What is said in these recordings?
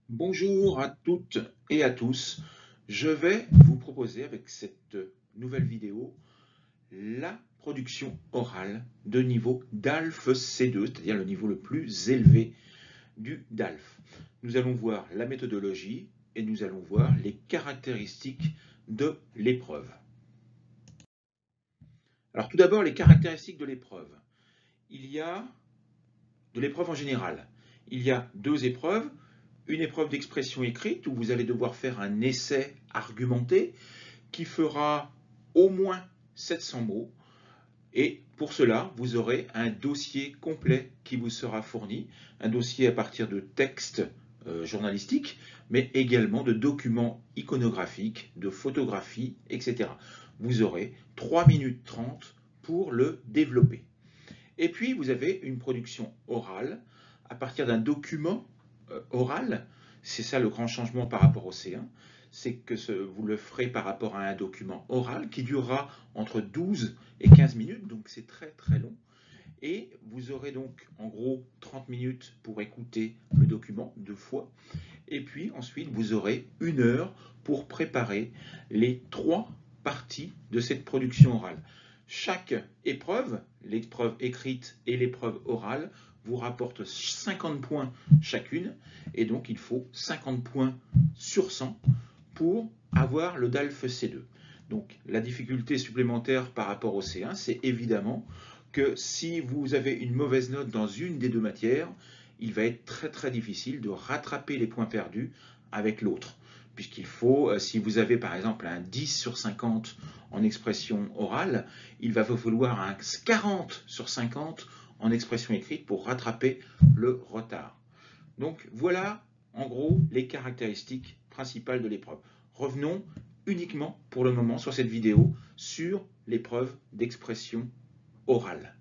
Bonjour à toutes et à tous. Je vais vous proposer avec cette nouvelle vidéo la production orale de niveau DALF C2, c'est-à-dire le niveau le plus élevé du DALF. Nous allons voir la méthodologie et nous allons voir les caractéristiques de l'épreuve. Alors tout d'abord, les caractéristiques de l'épreuve. Il y a de l'épreuve en général. Il y a deux épreuves. Une épreuve d'expression écrite où vous allez devoir faire un essai argumenté qui fera au moins 700 mots. Et pour cela, vous aurez un dossier complet qui vous sera fourni, un dossier à partir de textes journalistiques, mais également de documents iconographiques, de photographies, etc. Vous aurez 3 minutes 30 pour le développer. Et puis, vous avez une production orale à partir d'un document oral. C'est ça le grand changement par rapport au C1. C'est que vous le ferez par rapport à un document oral qui durera entre 12 et 15 minutes, donc c'est très très long. Et vous aurez donc en gros 30 minutes pour écouter le document deux fois. Et puis ensuite, vous aurez 1 heure pour préparer les 3 parties de cette production orale. Chaque épreuve, l'épreuve écrite et l'épreuve orale, vous rapporte 50 points chacune. Et donc, il faut 50 points sur 100 pour avoir le DALF C2. Donc, la difficulté supplémentaire par rapport au C1, c'est évidemment que si vous avez une mauvaise note dans une des deux matières, il va être très très difficile de rattraper les points perdus avec l'autre. Puisqu'il faut, si vous avez par exemple un 10 sur 50 en expression orale, il va vous falloir un 40 sur 50 en expression écrite pour rattraper le retard. Donc voilà en gros les caractéristiques principales de l'épreuve. Revenons uniquement pour le moment sur cette vidéo sur l'épreuve d'expression orale.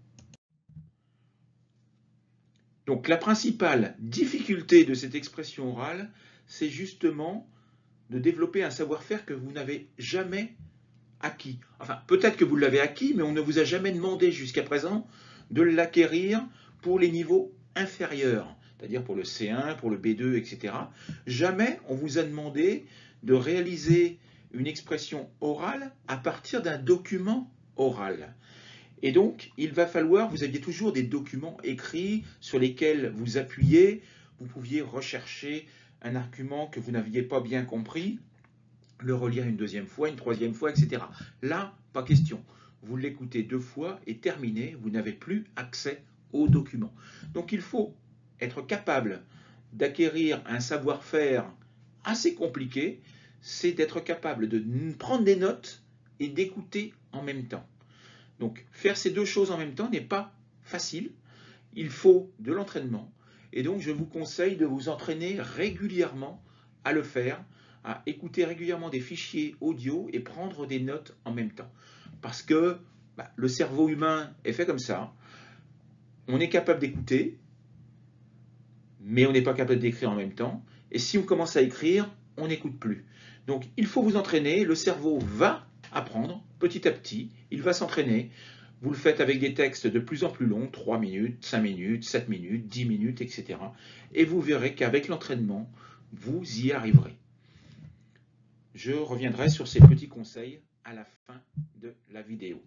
Donc la principale difficulté de cette expression orale, c'est justement de développer un savoir-faire que vous n'avez jamais acquis. Enfin, peut-être que vous l'avez acquis, mais on ne vous a jamais demandé jusqu'à présent de l'acquérir pour les niveaux inférieurs, c'est-à-dire pour le C1, pour le B2, etc. Jamais on vous a demandé de réaliser une expression orale à partir d'un document oral. Et donc, il va falloir, vous aviez toujours des documents écrits sur lesquels vous appuyez, vous pouviez rechercher un argument que vous n'aviez pas bien compris, le relire une deuxième fois, une troisième fois, etc. Là, pas question. Vous l'écoutez 2 fois et terminé, vous n'avez plus accès aux documents. Donc il faut être capable d'acquérir un savoir-faire assez compliqué, c'est d'être capable de prendre des notes et d'écouter en même temps. Donc faire ces deux choses en même temps n'est pas facile, il faut de l'entraînement, et donc je vous conseille de vous entraîner régulièrement à le faire, à écouter régulièrement des fichiers audio et prendre des notes en même temps. Parce que le cerveau humain est fait comme ça, on est capable d'écouter, mais on n'est pas capable d'écrire en même temps, et si on commence à écrire, on n'écoute plus. Donc il faut vous entraîner, le cerveau va apprendre petit à petit, il va s'entraîner. Vous le faites avec des textes de plus en plus longs, 3 minutes, 5 minutes, 7 minutes, 10 minutes, etc. Et vous verrez qu'avec l'entraînement, vous y arriverez. Je reviendrai sur ces petits conseils à la fin de la vidéo.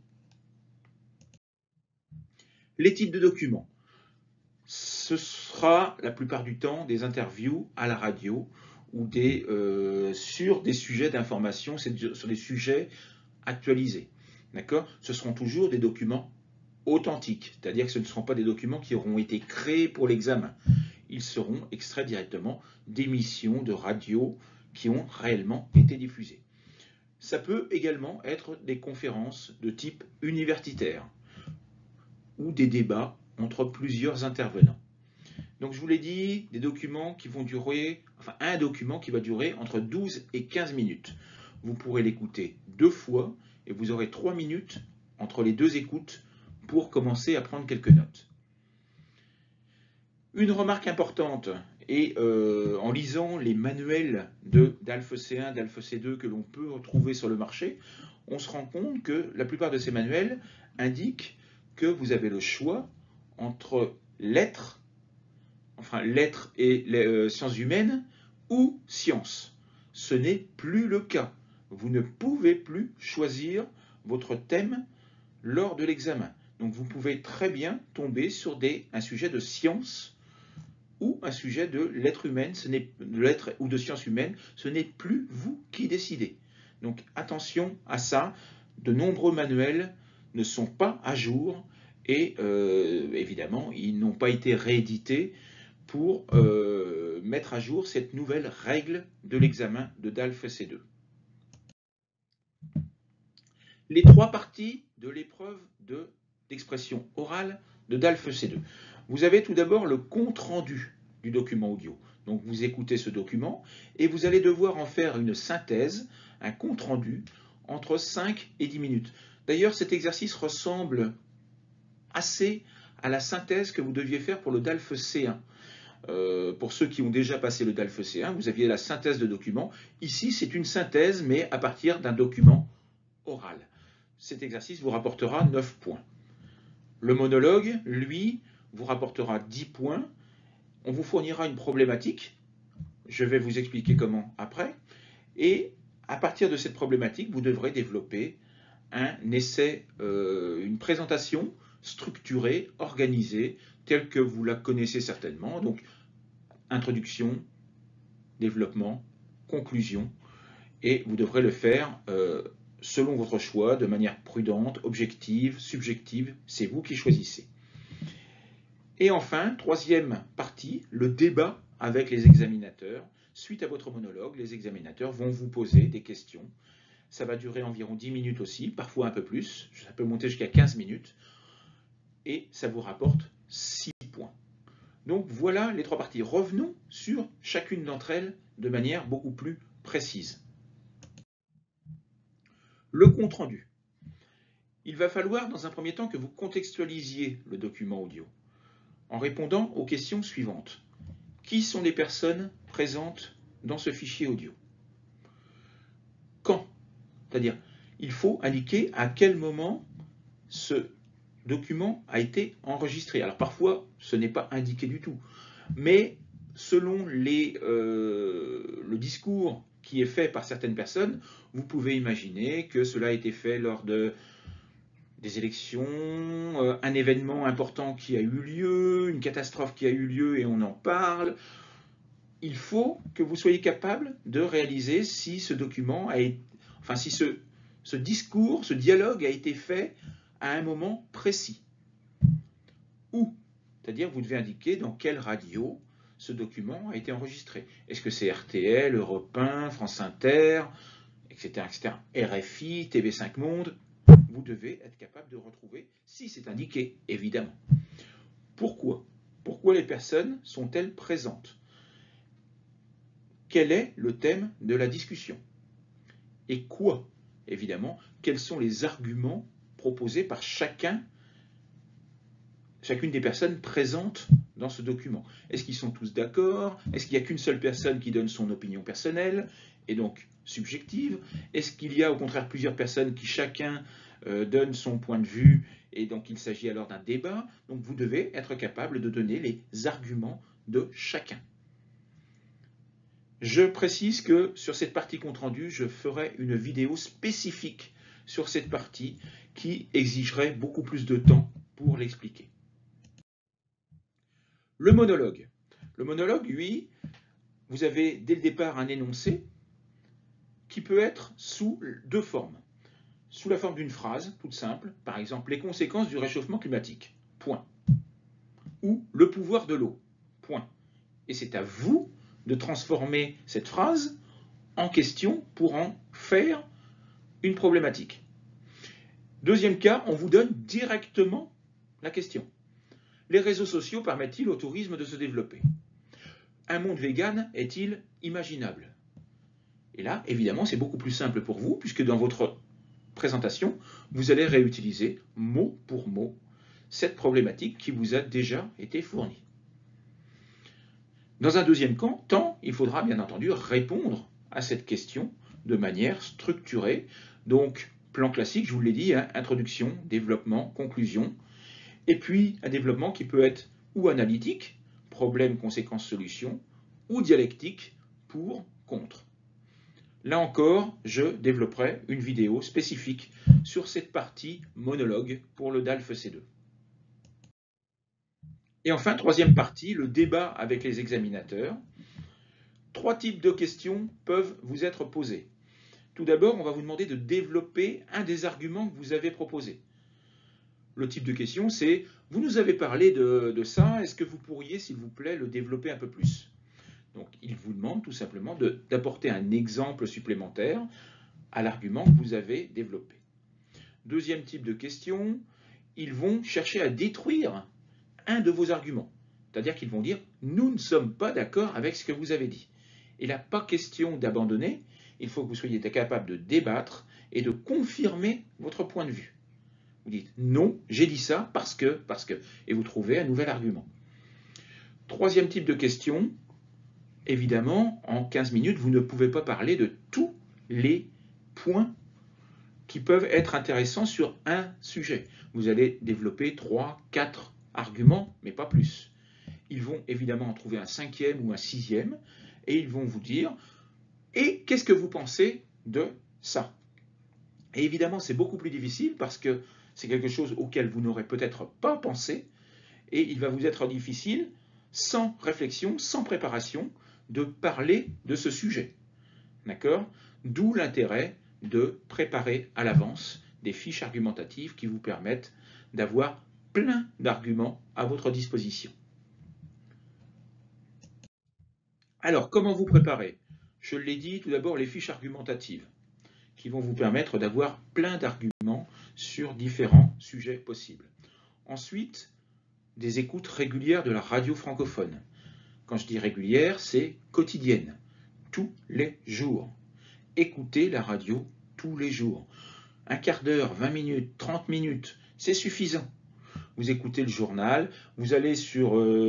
Les types de documents. Ce sera la plupart du temps des interviews à la radio ou sur des sujets d'information, sur des sujets actualisés. D'accord ? Ce seront toujours des documents authentiques, c'est-à-dire que ce ne seront pas des documents qui auront été créés pour l'examen. Ils seront extraits directement d'émissions de radio qui ont réellement été diffusées. Ça peut également être des conférences de type universitaire ou des débats entre plusieurs intervenants. Donc je vous l'ai dit, des documents qui vont durer, enfin un document qui va durer entre 12 et 15 minutes. Vous pourrez l'écouter 2 fois et vous aurez 3 minutes entre les deux écoutes pour commencer à prendre quelques notes. Une remarque importante, et en lisant les manuels d'Alpha C1, d'Alpha C2 que l'on peut retrouver sur le marché, on se rend compte que la plupart de ces manuels indiquent que vous avez le choix entre enfin lettres et sciences humaines ou sciences. Ce n'est plus le cas. Vous ne pouvez plus choisir votre thème lors de l'examen. Donc vous pouvez très bien tomber sur un sujet de sciences ou un sujet de lettres humaines, de lettres ou de sciences humaines, ce n'est plus vous qui décidez. Donc attention à ça, de nombreux manuels ne sont pas à jour et évidemment ils n'ont pas été réédités pour mettre à jour cette nouvelle règle de l'examen de DALF C2. Les trois parties de l'épreuve d'expression orale de DALF C2. Vous avez tout d'abord le compte-rendu du document audio. Donc vous écoutez ce document et vous allez devoir en faire une synthèse, un compte-rendu, entre 5 et 10 minutes. D'ailleurs, cet exercice ressemble assez à la synthèse que vous deviez faire pour le DALF C1. Pour ceux qui ont déjà passé le DALF C1, vous aviez la synthèse de document. Ici, c'est une synthèse, mais à partir d'un document oral. Cet exercice vous rapportera 9 points. Le monologue, lui, vous rapportera 10 points. On vous fournira une problématique. Je vais vous expliquer comment après. Et à partir de cette problématique, vous devrez développer un essai, une présentation structurée, organisée, telle que vous la connaissez certainement. Donc, introduction, développement, conclusion. Et vous devrez le faire selon votre choix, de manière prudente, objective, subjective. C'est vous qui choisissez. Et enfin, troisième partie, le débat avec les examinateurs. Suite à votre monologue, les examinateurs vont vous poser des questions. Ça va durer environ 10 minutes aussi, parfois un peu plus. Ça peut monter jusqu'à 15 minutes. Et ça vous rapporte 6 points. Donc voilà les trois parties. Revenons sur chacune d'entre elles de manière beaucoup plus précise. Le compte-rendu. Il va falloir dans un premier temps que vous contextualisiez le document audio en répondant aux questions suivantes. Qui sont les personnes présentes dans ce fichier audio? Quand? C'est-à-dire, il faut indiquer à quel moment ce document a été enregistré. Alors parfois, ce n'est pas indiqué du tout, mais selon le discours qui est fait par certaines personnes, vous pouvez imaginer que cela a été fait lors des élections, un événement important qui a eu lieu, une catastrophe qui a eu lieu et on en parle. Il faut que vous soyez capable de réaliser si ce document a été, enfin si ce discours, ce dialogue a été fait à un moment précis. Où? C'est-à-dire vous devez indiquer dans quelle radio ce document a été enregistré. Est-ce que c'est RTL, Europe 1, France Inter, etc., etc., RFI, TV5 Monde? Vous devez être capable de retrouver si c'est indiqué, évidemment. Pourquoi? Pourquoi les personnes sont-elles présentes? Quel est le thème de la discussion? Et quoi? Évidemment, quels sont les arguments proposés par chacune des personnes présentes dans ce document? Est-ce qu'ils sont tous d'accord? Est-ce qu'il n'y a qu'une seule personne qui donne son opinion personnelle et donc subjective? Est-ce qu'il y a au contraire plusieurs personnes qui chacun donne son point de vue et donc il s'agit alors d'un débat? Donc vous devez être capable de donner les arguments de chacun. Je précise que sur cette partie compte-rendu, je ferai une vidéo spécifique sur cette partie qui exigerait beaucoup plus de temps pour l'expliquer. Le monologue. Le monologue, lui, vous avez dès le départ un énoncé qui peut être sous deux formes. Sous la forme d'une phrase toute simple, par exemple, les conséquences du réchauffement climatique, point. Ou le pouvoir de l'eau, point. Et c'est à vous de transformer cette phrase en question pour en faire une problématique. Deuxième cas, on vous donne directement la question. Les réseaux sociaux permettent-ils au tourisme de se développer? Un monde vegan est-il imaginable? Et là, évidemment, c'est beaucoup plus simple pour vous, puisque dans votre présentation, vous allez réutiliser mot pour mot cette problématique qui vous a déjà été fournie. Dans un deuxième temps, il faudra bien entendu répondre à cette question de manière structurée. Donc, plan classique, je vous l'ai dit, hein, introduction, développement, conclusion. Et puis, un développement qui peut être ou analytique, problème, conséquence, solution, ou dialectique pour, contre. Là encore, je développerai une vidéo spécifique sur cette partie monologue pour le DALF C2. Et enfin, troisième partie, le débat avec les examinateurs. 3 types de questions peuvent vous être posées. Tout d'abord, on va vous demander de développer un des arguments que vous avez proposés. Le type de question, c'est « Vous nous avez parlé de ça, est-ce que vous pourriez, s'il vous plaît, le développer un peu plus ?» Donc, il vous demande tout simplement d'apporter un exemple supplémentaire à l'argument que vous avez développé. Deuxième type de question, ils vont chercher à détruire un de vos arguments. C'est-à-dire qu'ils vont dire « Nous ne sommes pas d'accord avec ce que vous avez dit ». Il n'a pas question d'abandonner, il faut que vous soyez capable de débattre et de confirmer votre point de vue. Vous dites « Non, j'ai dit ça parce que », et vous trouvez un nouvel argument. Troisième type de question, évidemment, en 15 minutes, vous ne pouvez pas parler de tous les points qui peuvent être intéressants sur un sujet. Vous allez développer 3, 4 arguments, mais pas plus. Ils vont évidemment en trouver un 5e ou un 6e, et ils vont vous dire « Et qu'est-ce que vous pensez de ça ?» Et évidemment, c'est beaucoup plus difficile parce que c'est quelque chose auquel vous n'aurez peut-être pas pensé, et il va vous être difficile, sans réflexion, sans préparation, de parler de ce sujet. D'accord ? D'où l'intérêt de préparer à l'avance des fiches argumentatives qui vous permettent d'avoir plein d'arguments à votre disposition. Alors, comment vous préparer? Je l'ai dit, tout d'abord, les fiches argumentatives qui vont vous permettre d'avoir plein d'arguments sur différents sujets possibles. Ensuite, des écoutes régulières de la radio francophone. Quand je dis régulière, c'est quotidienne, tous les jours. Écoutez la radio tous les jours. Un quart d'heure, 20 minutes, 30 minutes, c'est suffisant. Vous écoutez le journal, vous allez sur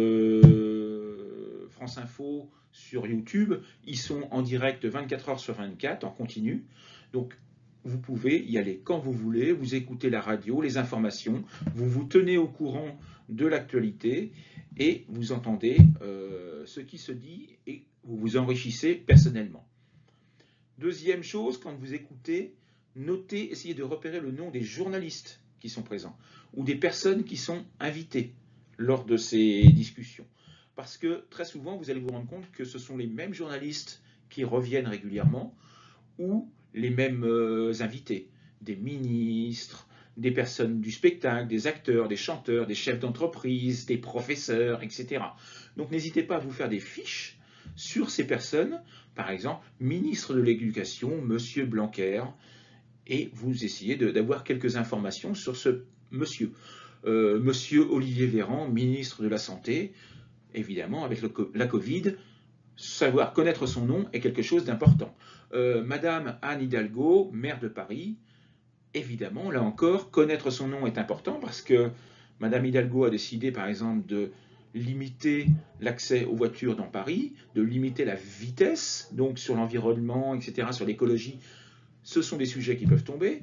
France Info, sur YouTube, ils sont en direct 24 heures sur 24, en continu. Donc, vous pouvez y aller quand vous voulez, vous écoutez la radio, les informations, vous vous tenez au courant de l'actualité et vous entendez ce qui se dit et vous vous enrichissez personnellement. Deuxième chose, quand vous écoutez, notez, essayez de repérer le nom des journalistes qui sont présents ou des personnes qui sont invitées lors de ces discussions. Parce que très souvent, vous allez vous rendre compte que ce sont les mêmes journalistes qui reviennent régulièrement ou les mêmes invités, des ministres, des personnes du spectacle, des acteurs, des chanteurs, des chefs d'entreprise, des professeurs, etc. Donc n'hésitez pas à vous faire des fiches sur ces personnes, par exemple, ministre de l'Éducation, Monsieur Blanquer, et vous essayez d'avoir quelques informations sur ce monsieur. Monsieur Olivier Véran, ministre de la Santé, évidemment, avec la Covid, savoir connaître son nom est quelque chose d'important. Madame Anne Hidalgo, maire de Paris, évidemment, là encore, connaître son nom est important parce que Madame Hidalgo a décidé, par exemple, de limiter l'accès aux voitures dans Paris, de limiter la vitesse, donc sur l'environnement, etc., sur l'écologie. Ce sont des sujets qui peuvent tomber.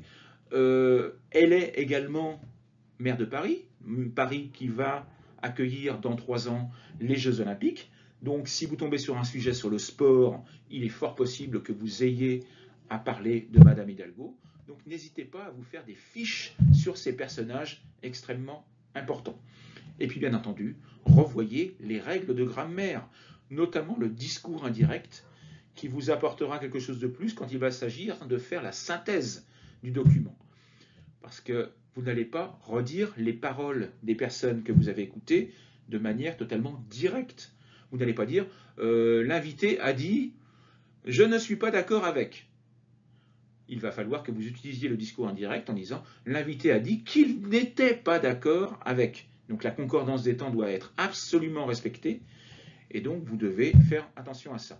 Elle est également maire de Paris, Paris qui va accueillir dans 3 ans les Jeux Olympiques. Donc si vous tombez sur un sujet sur le sport, il est fort possible que vous ayez à parler de Madame Hidalgo. Donc n'hésitez pas à vous faire des fiches sur ces personnages extrêmement importants. Et puis bien entendu, revoyez les règles de grammaire, notamment le discours indirect, qui vous apportera quelque chose de plus quand il va s'agir de faire la synthèse du document. Parce que vous n'allez pas redire les paroles des personnes que vous avez écoutées de manière totalement directe. Vous n'allez pas dire l'invité a dit « je ne suis pas d'accord avec ». Il va falloir que vous utilisiez le discours indirect en disant « l'invité a dit qu'il n'était pas d'accord avec ». Donc la concordance des temps doit être absolument respectée et donc vous devez faire attention à ça.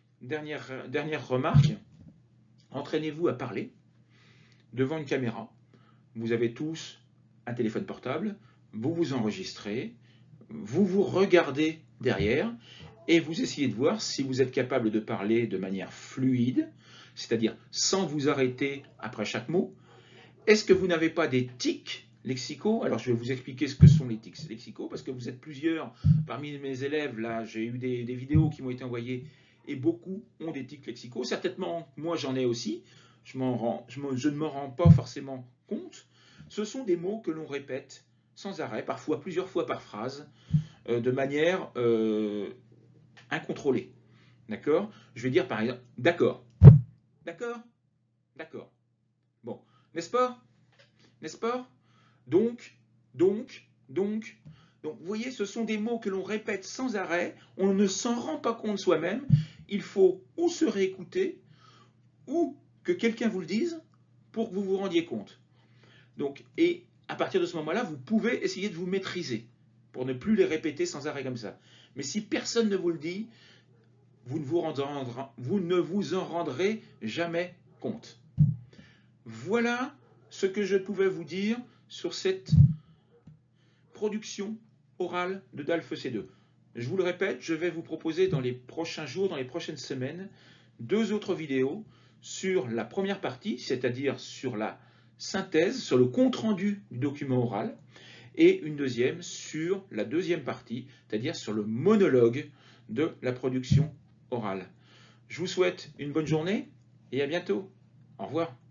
Dernière remarque, entraînez-vous à parler devant une caméra. Vous avez tous un téléphone portable, vous vous enregistrez, vous vous regardez derrière et vous essayez de voir si vous êtes capable de parler de manière fluide, c'est-à-dire sans vous arrêter après chaque mot. Est-ce que vous n'avez pas des tics lexicaux. Alors je vais vous expliquer ce que sont les tics lexicaux, parce que vous êtes plusieurs parmi mes élèves, là j'ai eu des vidéos qui m'ont été envoyées, et beaucoup ont des tics lexicaux. Certainement, moi j'en ai aussi, je ne m'en rends pas forcément compte. Ce sont des mots que l'on répète sans arrêt, parfois plusieurs fois par phrase, de manière incontrôlée. D'accord? Je vais dire par exemple, d'accord, d'accord, d'accord. Bon, n'est-ce pas? N'est-ce pas? Donc, donc, donc. Donc, vous voyez, ce sont des mots que l'on répète sans arrêt, on ne s'en rend pas compte soi-même, il faut ou se réécouter, ou que quelqu'un vous le dise, pour que vous vous rendiez compte. Donc, et à partir de ce moment-là, vous pouvez essayer de vous maîtriser, pour ne plus les répéter sans arrêt comme ça. Mais si personne ne vous le dit, vous ne vous en rendrez jamais compte. Voilà ce que je pouvais vous dire sur cette production orale de DALF C2. Je vous le répète, je vais vous proposer dans les prochains jours, dans les prochaines semaines, 2 autres vidéos sur la première partie, c'est-à-dire sur la synthèse, sur le compte-rendu du document oral, et une deuxième sur la deuxième partie, c'est-à-dire sur le monologue de la production orale. Je vous souhaite une bonne journée et à bientôt. Au revoir.